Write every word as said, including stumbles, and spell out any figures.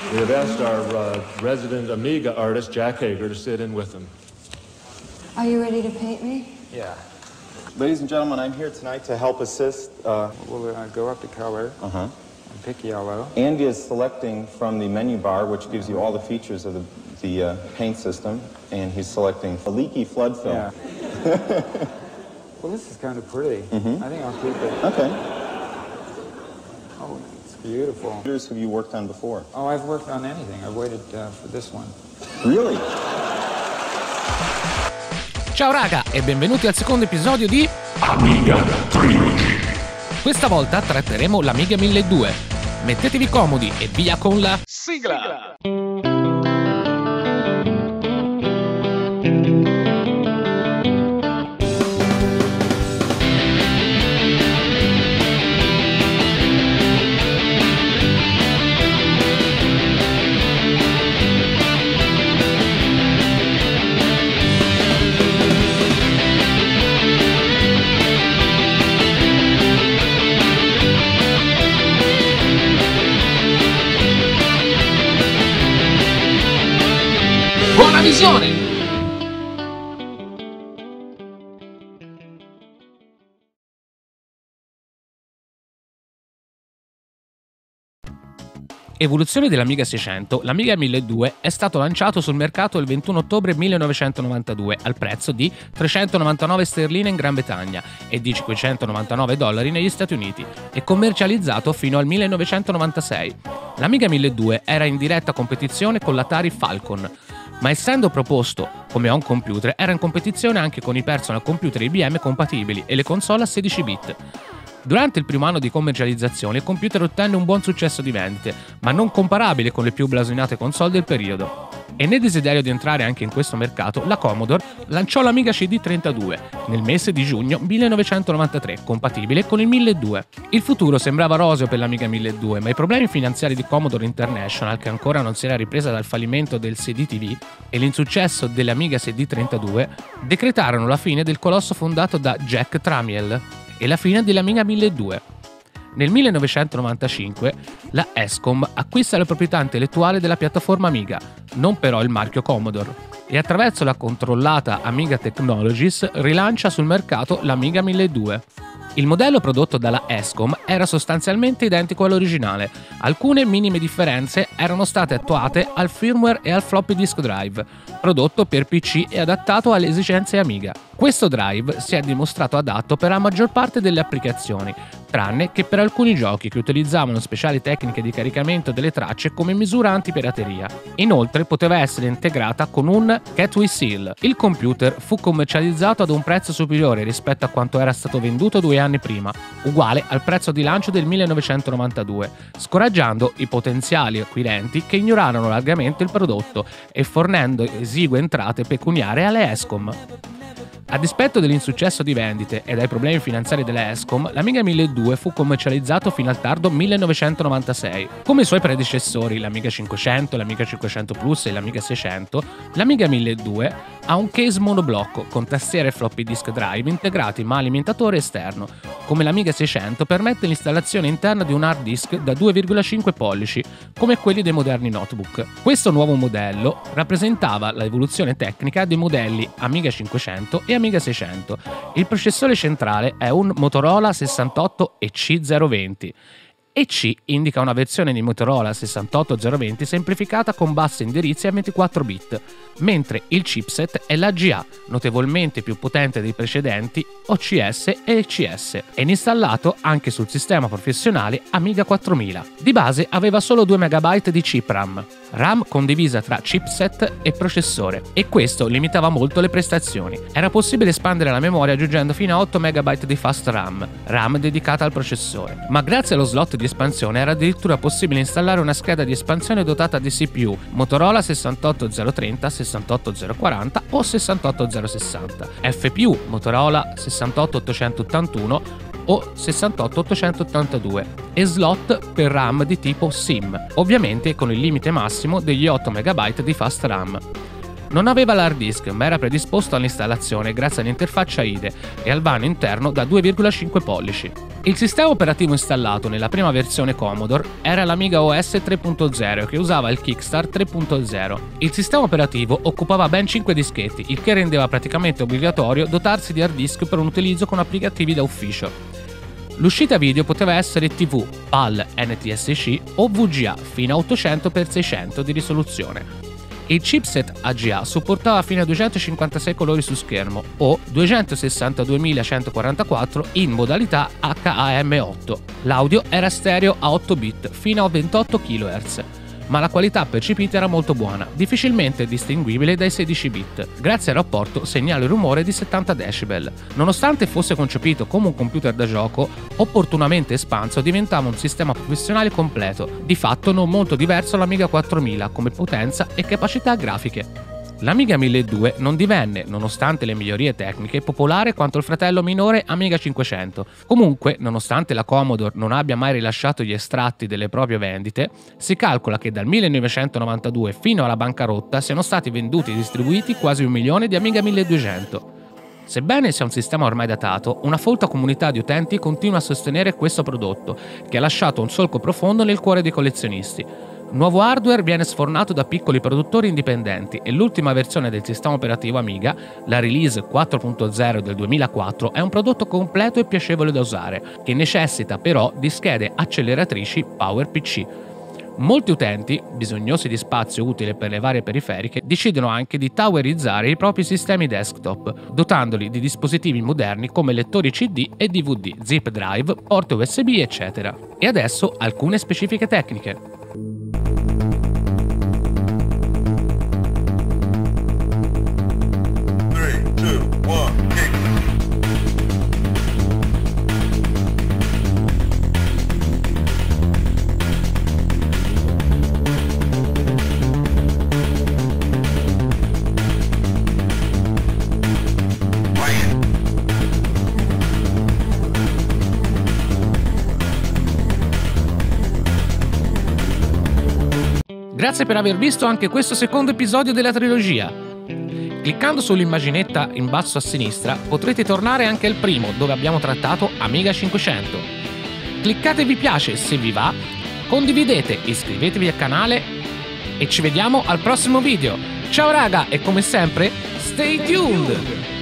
We have asked our uh, resident Amiga artist, Jack Hager, to sit in with them. Are you ready to paint me? Yeah. Ladies and gentlemen, I'm here tonight to help assist. Uh, we'll uh, go up to color. Uh-huh. And pick yellow. Andy is selecting from the menu bar, which gives you all the features of the, the uh, paint system, and he's selecting a leaky flood film. Yeah. Well, this is kind of pretty. Mm-hmm. I think I'll keep it. Okay. Oh, it's beautiful. What computers have you worked on before? Oh, I've worked on anything. I've waited uh, for this one. Really? Ciao raga e benvenuti al secondo episodio di Amiga Trilogy. Questa volta tratteremo l'Amiga milleduecento. Mettetevi comodi e via con la sigla! Buona visione! Evoluzione dell'Amiga seicento, l'Amiga milleduecento è stato lanciato sul mercato il ventuno ottobre millenovecentonovantadue al prezzo di trecentonovantanove sterline in Gran Bretagna e di cinquecentonovantanove dollari negli Stati Uniti e commercializzato fino al millenovecentonovantasei. L'Amiga milleduecento era in diretta competizione con l'Atari Falcon, ma essendo proposto come home computer era in competizione anche con i personal computer I B M compatibili e le console a sedici bit. Durante il primo anno di commercializzazione il computer ottenne un buon successo di vendite, ma non comparabile con le più blasonate console del periodo. E nel desiderio di entrare anche in questo mercato, la Commodore lanciò l'Amiga C D trentadue nel mese di giugno millenovecentonovantatré, compatibile con il milleduecento. Il futuro sembrava roseo per l'Amiga milleduecento, ma i problemi finanziari di Commodore International, che ancora non si era ripresa dal fallimento del C D T V, e l'insuccesso dell'Amiga C D trentadue decretarono la fine del colosso fondato da Jack Tramiel e la fine dell'Amiga milleduecento. Nel millenovecentonovantacinque la Escom acquista la proprietà intellettuale della piattaforma Amiga, non però il marchio Commodore, e attraverso la controllata Amiga Technologies rilancia sul mercato l'Amiga milleduecento. Il modello prodotto dalla Escom era sostanzialmente identico all'originale, alcune minime differenze erano state attuate al firmware e al floppy disk drive, prodotto per P C e adattato alle esigenze Amiga. Questo drive si è dimostrato adatto per la maggior parte delle applicazioni, tranne che per alcuni giochi che utilizzavano speciali tecniche di caricamento delle tracce come misura antipirateria. Inoltre poteva essere integrata con un Gateway Seal. Il computer fu commercializzato ad un prezzo superiore rispetto a quanto era stato venduto due anni prima, uguale al prezzo di lancio del millenovecentonovantadue, scoraggiando i potenziali acquirenti che ignorarono largamente il prodotto e fornendo esigue entrate pecuniarie alle Escom. A dispetto dell'insuccesso di vendite e dai problemi finanziari della Escom, l'Amiga milleduecento fu commercializzato fino al tardo millenovecentonovantasei. Come i suoi predecessori, l'Amiga cinquecento, l'Amiga cinquecento Plus e l'Amiga seicento, l'Amiga milleduecento ha un case monoblocco con tastiera e floppy disk drive integrati ma alimentatore esterno. Come l'Amiga seicento permette l'installazione interna di un hard disk da due virgola cinque pollici, come quelli dei moderni notebook. Questo nuovo modello rappresentava l'evoluzione tecnica dei modelli Amiga cinquecento e Amiga seicento. Il processore centrale è un Motorola sessantotto E C zero venti. E C indica una versione di Motorola sessantotto zero venti semplificata con bassi indirizzi a ventiquattro bit, mentre il chipset è l'A G A, notevolmente più potente dei precedenti O C S e E C S, e installato anche sul sistema professionale Amiga quattromila. Di base aveva solo due megabyte di chip RAM, RAM condivisa tra chipset e processore, e questo limitava molto le prestazioni. Era possibile espandere la memoria aggiungendo fino a otto megabyte di fast RAM, RAM dedicata al processore, ma grazie allo slot di espansione era addirittura possibile installare una scheda di espansione dotata di C P U Motorola sessantotto zero trenta, sessantotto zero quaranta o sessantotto zero sessanta, F P U Motorola sessantotto ottocentottantuno o sessantotto ottocentottantadue e slot per RAM di tipo SIM, ovviamente con il limite massimo degli otto megabyte di fast RAM. Non aveva l'hard disk, ma era predisposto all'installazione grazie all'interfaccia I D E e al vano interno da due virgola cinque pollici. Il sistema operativo installato nella prima versione Commodore era l'Amiga O S tre punto zero che usava il Kickstart tre punto zero. Il sistema operativo occupava ben cinque dischetti, il che rendeva praticamente obbligatorio dotarsi di hard disk per un utilizzo con applicativi da ufficio. L'uscita video poteva essere T V, P A L, N T S C o V G A fino a ottocento per seicento di risoluzione. Il chipset A G A supportava fino a duecentocinquantasei colori su schermo o duecentosessantaduemilacentoquarantaquattro in modalità H A M otto. L'audio era stereo a otto bit fino a ventotto chilohertz, ma la qualità percepita era molto buona, difficilmente distinguibile dai sedici bit, grazie al rapporto segnale-rumore di settanta decibel. Nonostante fosse concepito come un computer da gioco, opportunamente espanso diventava un sistema professionale completo, di fatto non molto diverso dall'Amiga quattromila come potenza e capacità grafiche. L'Amiga milleduecento non divenne, nonostante le migliorie tecniche, popolare quanto il fratello minore Amiga cinquecento. Comunque, nonostante la Commodore non abbia mai rilasciato gli estratti delle proprie vendite, si calcola che dal millenovecentonovantadue fino alla bancarotta siano stati venduti e distribuiti quasi un milione di Amiga milleduecento. Sebbene sia un sistema ormai datato, una folta comunità di utenti continua a sostenere questo prodotto, che ha lasciato un solco profondo nel cuore dei collezionisti. Nuovo hardware viene sfornato da piccoli produttori indipendenti e l'ultima versione del sistema operativo Amiga, la release quattro punto zero del duemilaquattro, è un prodotto completo e piacevole da usare, che necessita però di schede acceleratrici PowerPC. Molti utenti, bisognosi di spazio utile per le varie periferiche, decidono anche di towerizzare i propri sistemi desktop, dotandoli di dispositivi moderni come lettori C D e D V D, zip drive, porte U S B, eccetera. E adesso alcune specifiche tecniche. Grazie per aver visto anche questo secondo episodio della trilogia. Cliccando sull'immaginetta in basso a sinistra potrete tornare anche al primo, dove abbiamo trattato Amiga cinquecento. Cliccate mi piace se vi va, condividete, iscrivetevi al canale e ci vediamo al prossimo video. Ciao raga e come sempre, stay tuned!